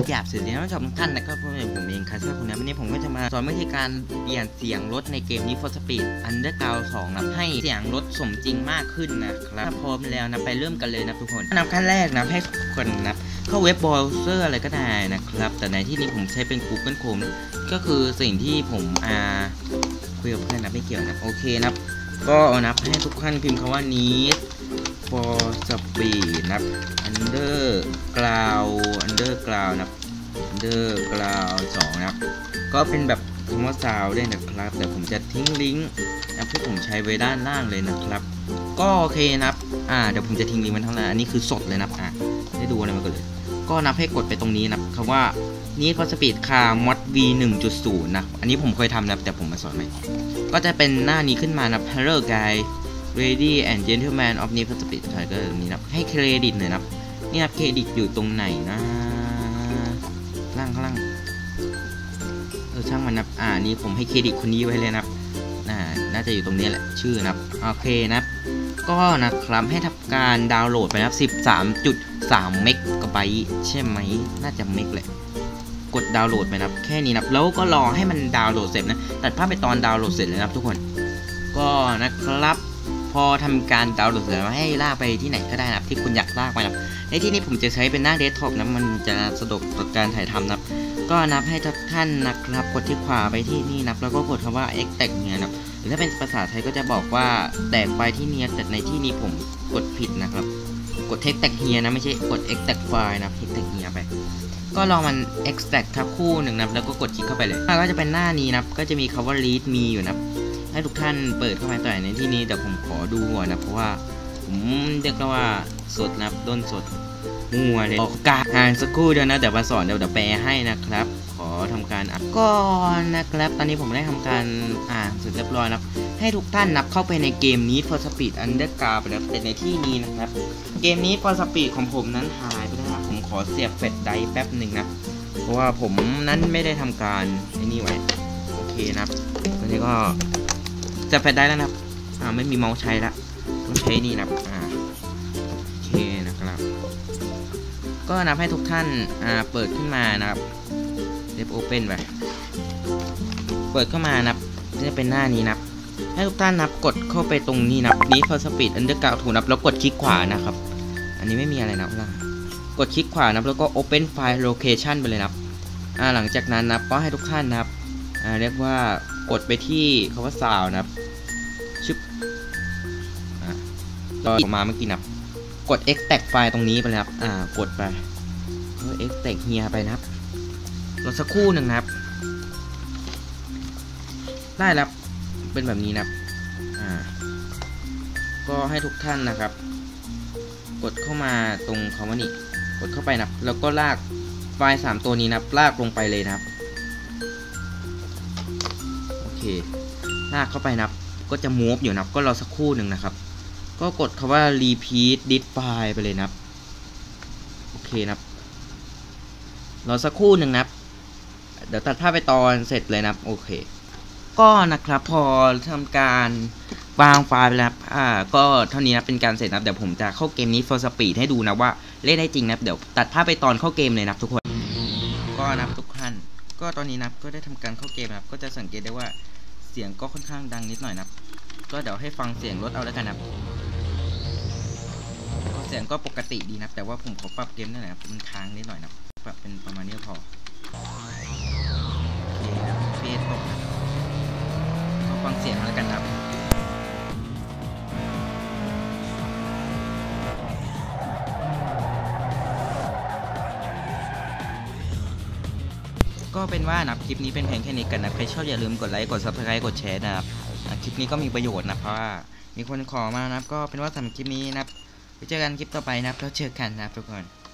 หยาบสื่อนะชอบทุกท่านนะก็เพราะผมเองคัสเซอร์คนนี้วันนี้ผมก็จะมาสอนวิธีการเปลี่ยนเสียงรถในเกมนี้ For Speed Underground 2นะให้เสียงรถสมจริงมากขึ้นนะครับถ้าพร้อมแล้วนะไปเริ่มกันเลยนะทุกคนขั้นแรกนะให้ทุกคนนะเข้าเว็บเบราว์เซอร์อะไรก็ได้นะครับแต่ในที่นี้ผมใช้เป็น Google Chrome ก็คือสิ่งที่ผมคุยกับเพื่อนนะไม่เกี่ยวนะโอเคนะก็นับให้ทุกท่านพิมพ์คำว่า need for speed นับ underground นับ underground 2นะครับก็เป็นแบบคำว่าซาวได้นะครับเดี๋ยวผมจะทิ้งลิงก์นะที่ผมใช้ไว้ด้านล่างเลยนะครับก็โอเคนับเดี๋ยวผมจะทิ้งลิงก์ไว้ทั้งนั้นอันนี้คือสดเลยนับได้ดูอะไรมาก่อนเลยก็นับให้กดไปตรงนี้นะคำว่าNeed for Speed Car Mod V 1.0 นะอันนี้ผมเคยทำนะแต่ผมมาสอนใหม่ก็จะเป็นหน้านี้ขึ้นมานะ Hello Guys Lady and Gentlemen of Need for Speed ก็นี้นะให้เครดิตหน่อยนะนี่นะเครดิตอยู่ตรงไหนนะข้างล่างช่างมันนะนี่ผมให้เครดิตคนนี้ไว้เลยนะน่าจะอยู่ตรงนี้แหละชื่อนะโอเคนะก็นะครับให้ทำการดาวน์โหลดไปนะ 13.3 เมกะไบต์ใช่ไหมน่าจะเมกแหละกดดาวน์โหลดไปนะแค่นี้นะแล้วก็รอให้มันดาวน์โหลดเสร็จนะตัดภาพไปตอนดาวน์โหลดเสร็จเลยนะทุกคนก็นะครับพอทำการดาวน์โหลดเสร็จแล้วให้ลากไปที่ไหนก็ได้นะที่คุณอยากลากไปนะในที่นี้ผมจะใช้เป็นหน้าเดสก์ท็อปนะมันจะสะดวกต่อการถ่ายทำนะก็นับให้ทุกท่านนะครับกดที่ขวาไปที่นี่นะแล้วก็กดคำว่า extract เนี่ยนะหรือถ้าเป็นภาษาไทยก็จะบอกว่าแตกไฟล์ที่นี่แต่ในที่นี้ผมกดผิดนะครับกด extract here นะไม่ใช่กด extract file นะ extract here ไปก็ลองมัน extract ครับคู่หนึ่งนะแล้วก็กดคลิกเข้าไปเลยก็จะเป็นหน้านี้นะก็จะมีคำว่า read me อยู่นะให้ทุกท่านเปิดเข้าไปต่อในที่นี้เดี๋ยวผมขอดูก่อนนะเพราะว่าผมเรียกว่าสดนะด้นสดมัวเลยออกการสักครู่เดียวนะเดี๋ยวมาสอนเดี๋ยวแปลให้นะครับขอทำการก็นะครับตอนนี้ผมได้ทำการเสร็จเรียบร้อยนะให้ทุกท่านนับเข้าไปในเกมนี้ For Speed Underground ไปแล้วแต่ในที่นี้นะครับเกมนี้ For Speed ของผมนั้นหายไปแล้วนะผมขอเสียบแฟลชไดรฟ์แป๊บหนึ่งนะเพราะว่าผมนั้นไม่ได้ทำการไอ้นี่ไว้โอเคนะตอนนี้ก็จะแฟลชไดรฟ์แล้วนะไม่มีเมาส์ใช้ละต้องใช้นี่นะโอเคนะครับก็นับให้ทุกท่านเปิดขึ้นมานะครับเดฟโอเพ่นไปเปิดเข้ามานับจะเป็นหน้านี้นับให้ทุกท่านนับกดเข้าไปตรงนี้นับนี้ For Speed Underground ถูกนับแล้วกดคลิกขวานะครับอันนี้ไม่มีอะไรนับล่ะกดคลิกขวานับแล้วก็ Open File Location ไปเลยนับหลังจากนั้นนับก็ให้ทุกท่านนับเรียกว่ากดไปที่คำว่า Sound นับชึบต่อมาเมื่อกี้นับกด extract ไฟล์ตรงนี้ไปเลยครับกดไปextract here ไปนะครับรอสักครู่หนึ่งนะครับได้แล้วเป็นแบบนี้นะครับก็ให้ทุกท่านนะครับกดเข้ามาตรงคำว่านี่กดเข้าไปนะแล้วก็ลากไฟล์3ตัวนี้นะลากลงไปเลยนะครับโอเคลากเข้าไปนะก็จะ move อยู่นะก็รอสักครู่หนึ่งนะครับก็กดคำว่า repeat this file ไปเลยนะครับโอเคนะครับรอสักครู่หนึ่งนะครับเดี๋ยวตัดภาพไปตอนเสร็จเลยนะครับโอเคก็นะครับพอทำการวางไฟล์ไปแล้วก็เท่านี้นะเป็นการเสร็จนะเดี๋ยวผมจะเข้าเกมนี้ For Speed ให้ดูนะว่าเล่นได้จริงนะเดี๋ยวตัดภาพไปตอนเข้าเกมเลยนะทุกคนก็นะทุกท่านก็ตอนนี้นะก็ได้ทำการเข้าเกมนะก็จะสังเกตได้ว่าเสียงก็ค่อนข้างดังนิดหน่อยนะก็เดี๋ยวให้ฟังเสียงรถเอาแล้วกันนะเสียงก็ปกติดีนะแต่ว่าผมขอปรับเกมนิดหน่อยนะมันค้างนิดหน่อยนะปรับเป็นประมาณนี้พอโอเคนะเฟซตกนะฟังเสียงแล้วกันครับก็เป็นว่านะคลิปนี้เป็นเพียงแค่นี้กันนะใครชอบอย่าลืมกดไลค์กด Subscribe กดแชร์นะครับคลิปนี้ก็มีประโยชน์นะเพราะว่ามีคนขอมานะก็เป็นว่าสำหรับคลิปนี้นะไปเจอกันคลิปต่อไปนะแล้วเจอกันนะทุกคน